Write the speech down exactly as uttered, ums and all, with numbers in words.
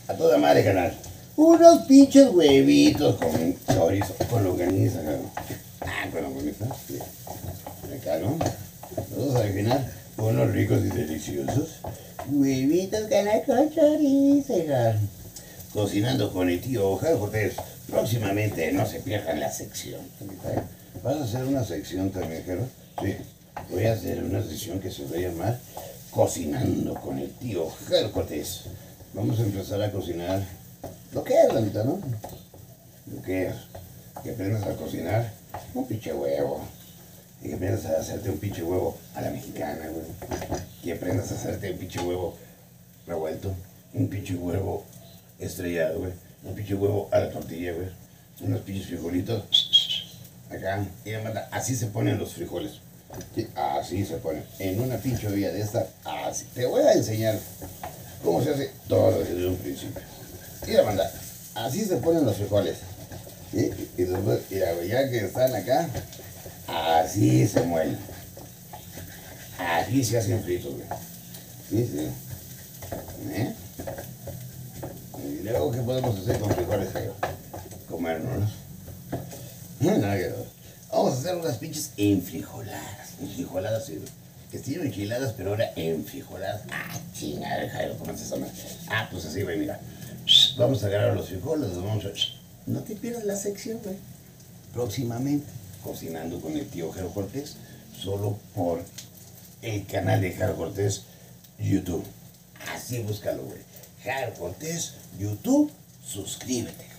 A toda madre, canal. Unos pinches huevitos con chorizo, con longaniza, cabrón. Ah, con longaniza. Sí. Acá, ¿no? Vamos al final, unos ricos y deliciosos huevitos, canal, con chorizo, cabrón. Cocinando con el tío Jairo Cortés. Próximamente, no se pierdan la sección. ¿Vas a hacer una sección también, Jero? Sí. Voy a hacer una sección que se va a llamar Cocinando con el tío Jairo Cortés. Vamos a empezar a cocinar lo que es, la neta, ¿no? Lo que es. Que aprendas a cocinar un pinche huevo. Y que aprendas a hacerte un pinche huevo a la mexicana, güey. Que aprendas a hacerte un pinche huevo revuelto. Un pinche huevo estrellado, güey. Un pinche huevo a la tortilla, güey. Unos pinches frijolitos. Acá. Y además, así se ponen los frijoles. Sí, así se ponen. En una pinche olla de esta, así. Te voy a enseñar cómo se hace todo desde un principio. Y la banda, así se ponen los frijoles. ¿Sí? Y después, mira, güey, ya que están acá, así se muelen. Así se hacen fritos, güey. Sí, sí. ¿Eh? Y luego, ¿qué podemos hacer con frijoles, Jairo? Comérnoslos. Nada que ver. Vamos a hacer unas pinches enfrijoladas. Enfrijoladas, sí. Que estilo enchiladas, pero ahora enfrijoladas. Ah, chingada, Jairo, ¿cómo se llama? Ah, pues así, güey, mira. Vamos a agarrar los frijoles, los vamos a... No te pierdas la sección, güey. Próximamente, cocinando con el tío Jairo Cortés, solo por el canal de Jairo Cortés YouTube. Así búscalo, güey. Jairo Cortés YouTube, suscríbete.